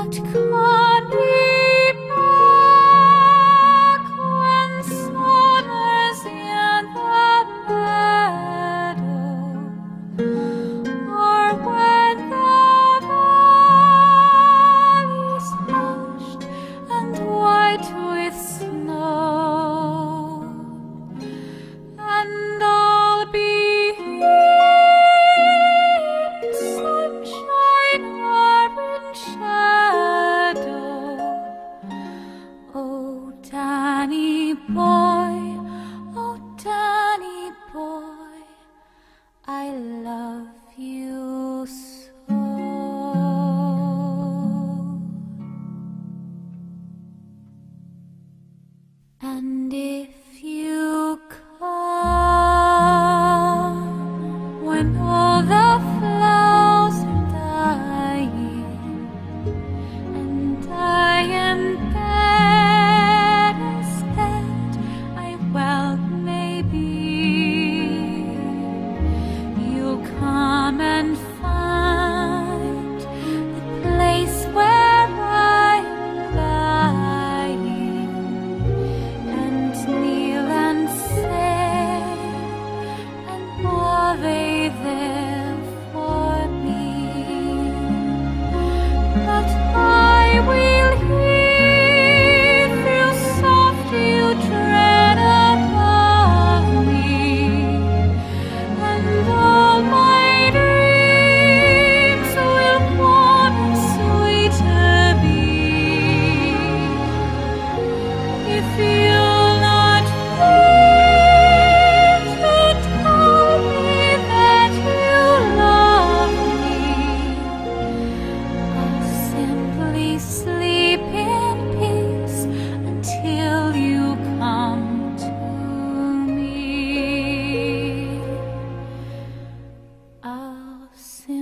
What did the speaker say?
I love you so. And if you come when all the flowers are dying and I am better instead, I well maybe you'll come and find the place where I am lying and kneel and say, and are they there for me? But I will hear, feel soft you tread above me, and all my dreams will warm and sweeter be. If you'll not fear to tell me that you love me, I'll simply sleep in peace until you come to me. I'll simply